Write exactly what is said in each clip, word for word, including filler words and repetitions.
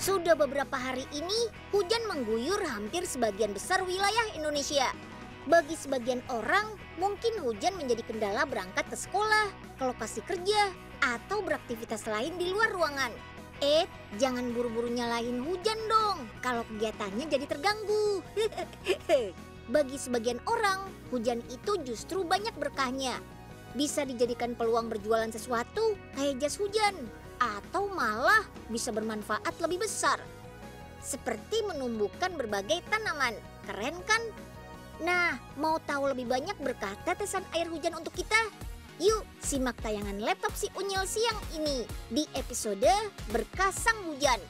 Sudah beberapa hari ini, hujan mengguyur hampir sebagian besar wilayah Indonesia. Bagi sebagian orang, mungkin hujan menjadi kendala berangkat ke sekolah, ke lokasi kerja, atau beraktivitas lain di luar ruangan. Eh, jangan buru-buru nyalain hujan dong, kalau kegiatannya jadi terganggu. Bagi sebagian orang, hujan itu justru banyak berkahnya. Bisa dijadikan peluang berjualan sesuatu kayak jas hujan, atau malah bisa bermanfaat lebih besar. Seperti menumbuhkan berbagai tanaman. Keren kan? Nah, mau tahu lebih banyak berkah tetesan air hujan untuk kita? Yuk, simak tayangan laptop si Unyil siang ini di episode Berkah Sang Hujan.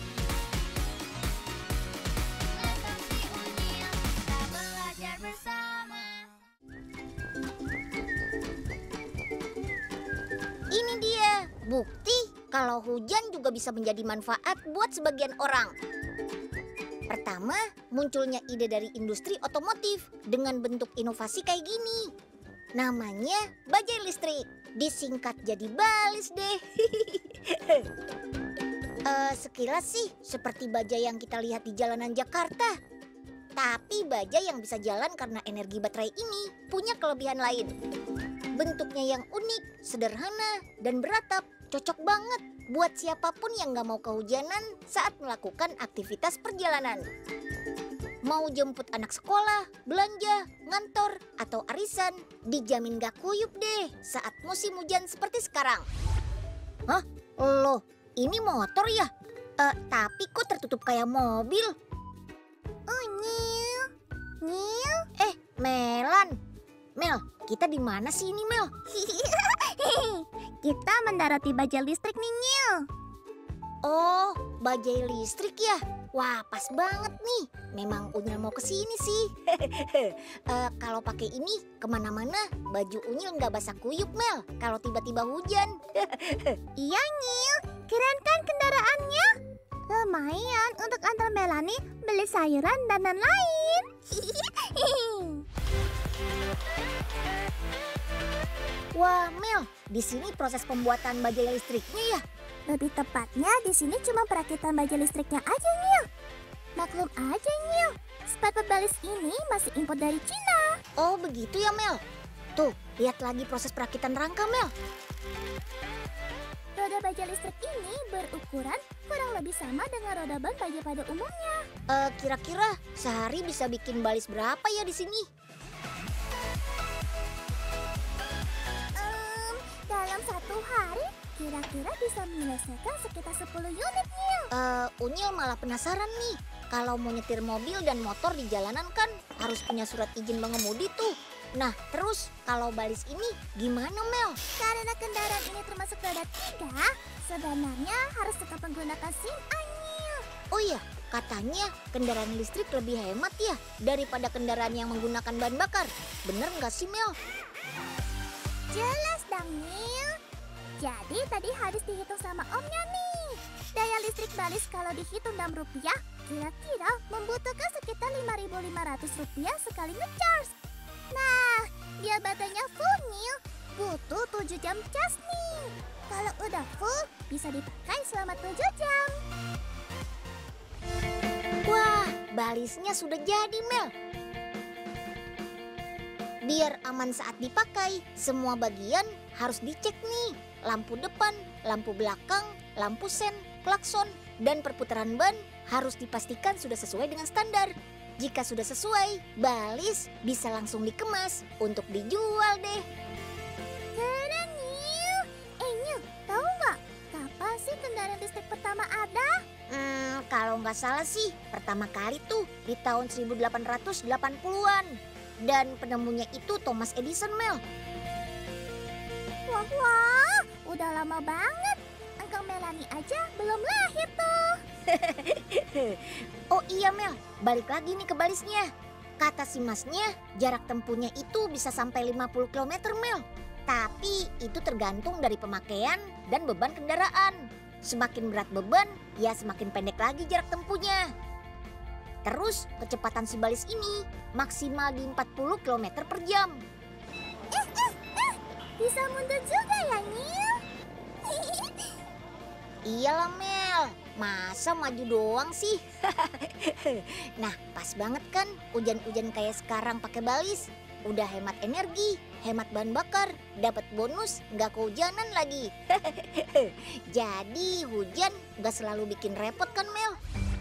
Laptop si Unyil, kita belajar bersama. Ini dia, bukti kalau hujan juga bisa menjadi manfaat buat sebagian orang. Pertama, munculnya ide dari industri otomotif dengan bentuk inovasi kayak gini. Namanya bajai listrik, disingkat jadi balis deh. uh, sekilas sih seperti bajai yang kita lihat di jalanan Jakarta. Tapi bajai yang bisa jalan karena energi baterai ini punya kelebihan lain. Bentuknya yang unik, sederhana, dan beratap, cocok banget buat siapapun yang gak mau kehujanan saat melakukan aktivitas perjalanan. Mau jemput anak sekolah, belanja, ngantor, atau arisan, dijamin gak kuyup deh saat musim hujan seperti sekarang. Hah? Loh, ini motor ya? Eh, tapi kok tertutup kayak mobil? Oh, Nyil. Nyil? Eh, Melan. Mel, kita di mana sih ini, Mel? Kita mendarati bajai listrik nih, Nyil. Oh, bajai listrik ya? Wah, pas banget nih. Memang Unyil mau kesini sih. uh, kalau pakai ini kemana-mana, baju Unyil nggak basah kuyup, Mel. Kalau tiba-tiba hujan. Iya, Nyil. Keren kan kendaraannya? Lumayan untuk antar Melani beli sayuran dan lain-lain. Wah, Mel, di sini proses pembuatan bajai listriknya ya? Lebih tepatnya di sini cuma perakitan bajai listriknya aja, Nyil. Maklum aja, Nyil. Spare pebalis ini masih impor dari Cina. Oh, begitu ya, Mel. Tuh, lihat lagi proses perakitan rangka, Mel. Roda bajai listrik ini berukuran kurang lebih sama dengan roda ban bajai pada umumnya. Uh, kira-kira sehari bisa bikin balis berapa ya di sini? Um, dalam satu hari kira-kira bisa menyelesaikan sekitar sepuluh unit, Nyil. Uh, Unyil malah penasaran nih. Kalau mau nyetir mobil dan motor di jalanan kan harus punya surat izin mengemudi tuh. Nah, terus kalau balis ini gimana, Mel? Karena kendaraan ini termasuk roda tiga, sebenarnya harus tetap menggunakan SIM A, Nyil. Oh iya, katanya kendaraan listrik lebih hemat ya daripada kendaraan yang menggunakan bahan bakar. Bener nggak sih, Mel? Jelas dong, Nyil. Jadi tadi habis dihitung sama omnya nih. Daya listrik balis kalau dihitung dalam rupiah, kira-kira membutuhkan sekitar lima ribu lima ratus rupiah sekali ngecharge. Nah, biar baterainya full, Nyil, butuh tujuh jam cas nih. Kalau udah full, bisa dipakai selama tujuh jam. Wah, balisnya sudah jadi, Mel. Biar aman saat dipakai, semua bagian harus dicek nih. Lampu depan, lampu belakang, lampu sen, klakson, dan perputaran ban harus dipastikan sudah sesuai dengan standar. Jika sudah sesuai, balis bisa langsung dikemas untuk dijual deh. Keren, Nyil. Eh, Nyil, tahu nggak kapan sih kendaraan listrik pertama ada? Hmm, kalau nggak salah sih, pertama kali tuh di tahun seribu delapan ratus delapan puluhan. Dan penemunya itu Thomas Edison, Mel. Wah, wah, udah lama banget. Engkau Melani aja belum lahir tuh. Oh iya, Mel, balik lagi nih ke balisnya. Kata si masnya, jarak tempuhnya itu bisa sampai lima puluh kilometer, Mel. Tapi itu tergantung dari pemakaian dan beban kendaraan. Semakin berat beban, ya semakin pendek lagi jarak tempuhnya. Terus kecepatan si balis ini maksimal di empat puluh kilometer per jam. Eh, eh, eh, bisa mundur juga ya, Nyil? Iyalah, Mel, Masa maju doang sih? Nah, pas banget kan hujan-hujan kayak sekarang pakai balis. Udah hemat energi, hemat bahan bakar, dapat bonus, nggak kehujanan lagi. Jadi hujan nggak selalu bikin repot kan, Mel?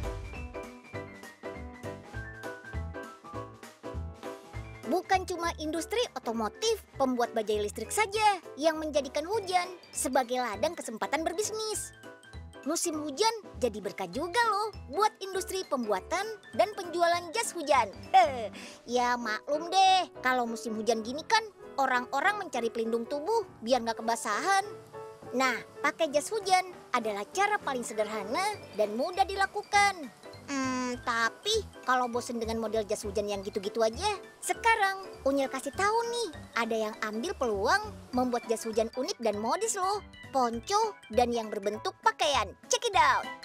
Bukan cuma industri otomotif pembuat bajai listrik saja yang menjadikan hujan sebagai ladang kesempatan berbisnis. Musim hujan jadi berkah juga loh buat industri pembuatan dan penjualan jas hujan. Ya maklum deh, kalau musim hujan gini kan orang-orang mencari pelindung tubuh biar nggak kebasahan. Nah, pakai jas hujan adalah cara paling sederhana dan mudah dilakukan. Hmm, tapi kalau bosen dengan model jas hujan yang gitu-gitu aja, sekarang Unyil kasih tahu nih, ada yang ambil peluang membuat jas hujan unik dan modis loh. Ponco dan yang berbentuk pakaian. Check it out!